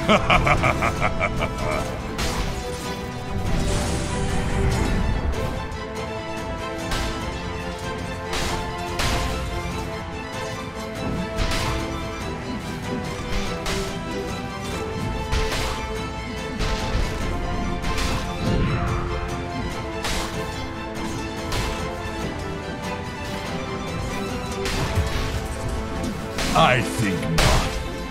I think not.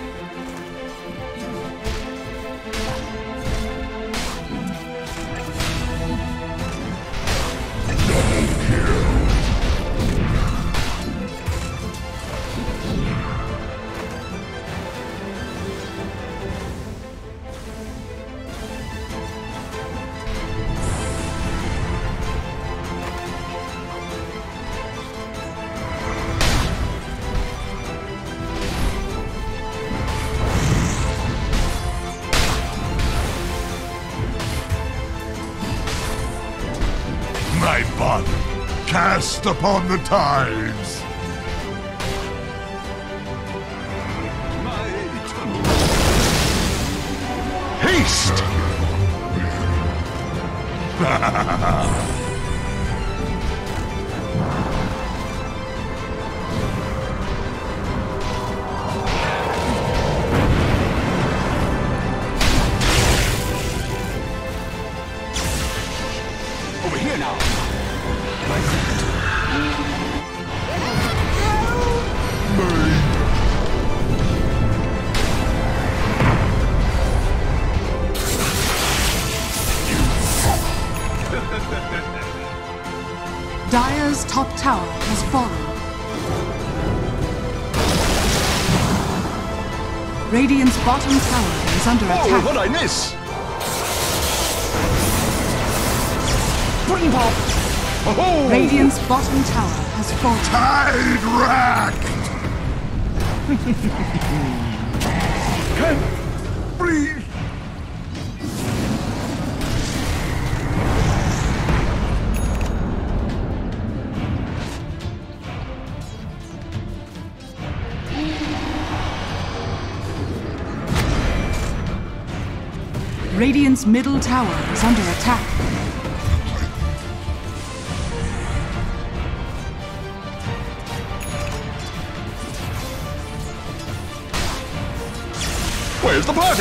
My body cast upon the tides. Haste! Over here now. Dire's top tower has fallen. Radiant's bottom tower is under attack. What'd I miss? Spring pop! Oh! Radiant's bottom tower has fallen. Tide racked! Can't breathe! Radiant's middle tower is under attack. Where's the party?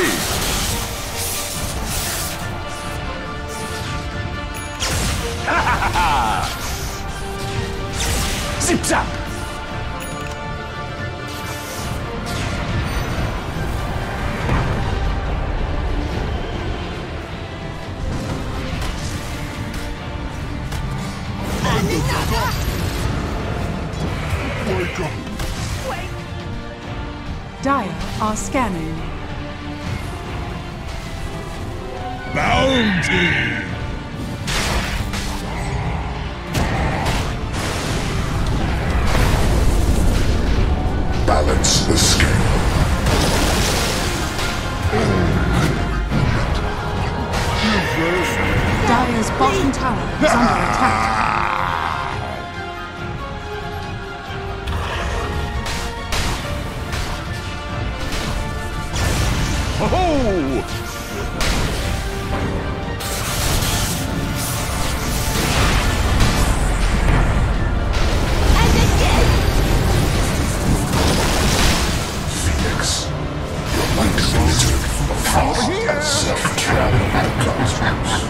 Ha ha ha! Zip zap! Wake up! Dire are scanning. Bounty! Balance the scale. Dire's bottom tower is under attack. Oh! Phoenix, your mind is littered of fast and self-traveling cosmos.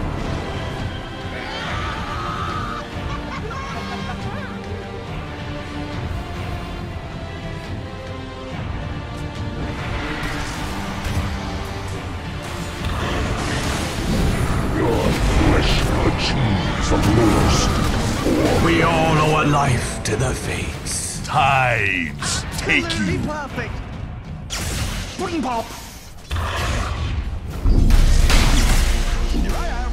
We all owe a life to the fates. Tides take you. Perfect! Spring pop! Here I am!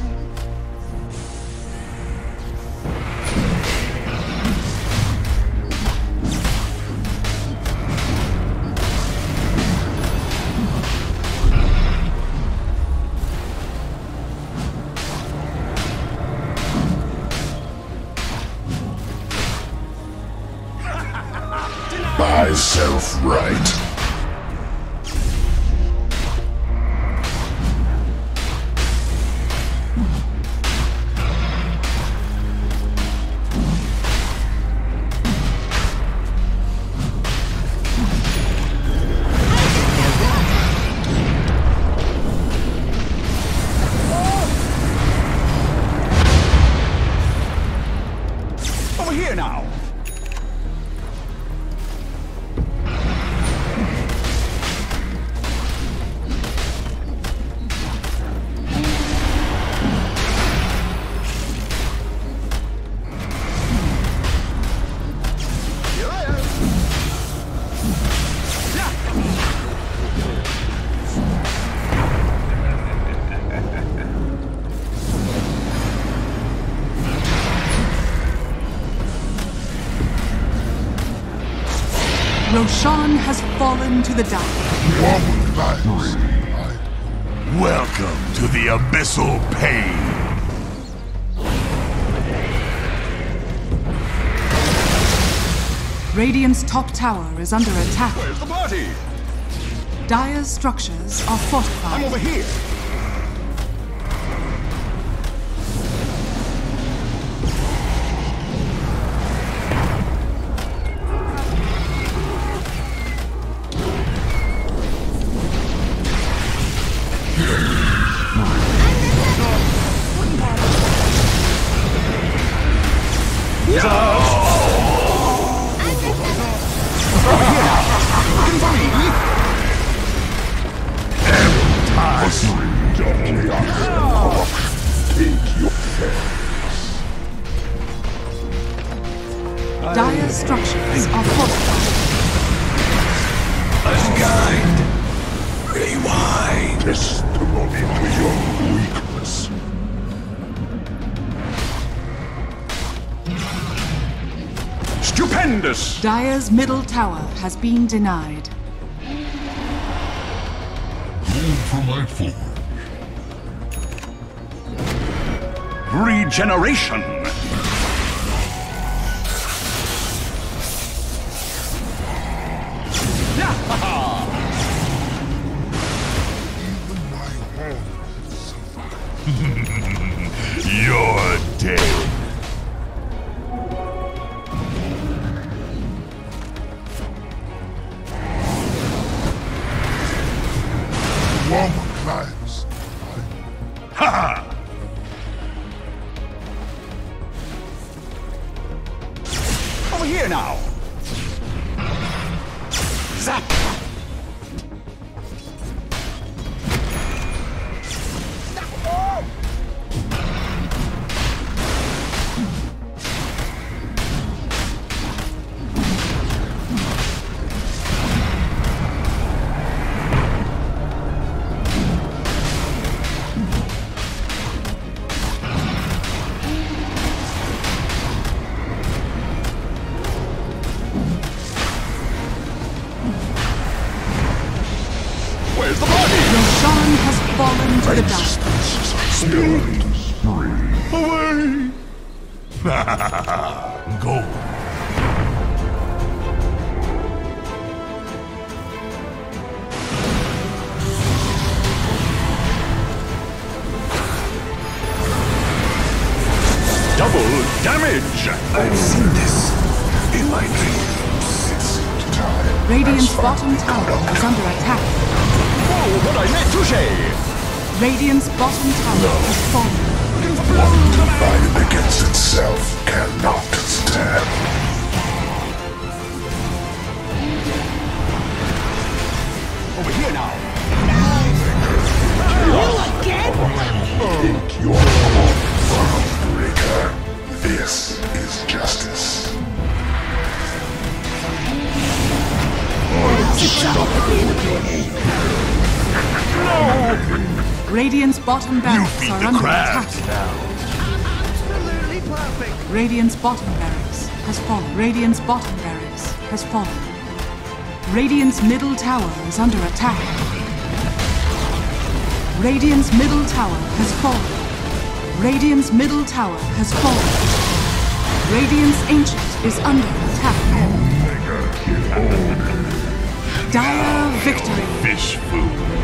Myself right. here now. Here I am. Roshan has fallen to the dark. Welcome to the abyssal pain. Radiant's top tower is under attack. Where's the party? Dire's structures are I'm fortified. over here. Dire's structures are fortified. Unkind. Rewind. Testimony to your weakness. Stupendous. Dire's middle tower has been denied. Room for my forge. Regeneration. You're dead. Woman climbs. Ha ha! Over here now. Zap! Where's the body? Roshan has fallen to the dark. Away! Go. Double damage! I've seen this in my dreams. Radiant's bottom tower is under attack. Oh, but I made touche! Radiant's bottom tower has fallen. Divided against itself cannot stand. Over here now. Take your own Breaker. This is justice. Radiant's bottom barracks feed are the under crabs attack. Radiant's bottom barracks has fallen. Radiant's bottom barracks has fallen. Radiant's middle tower is under attack. Radiant's middle tower has fallen. Radiant's middle tower has fallen. Radiant's ancient is under attack. Dire victory. Fish food.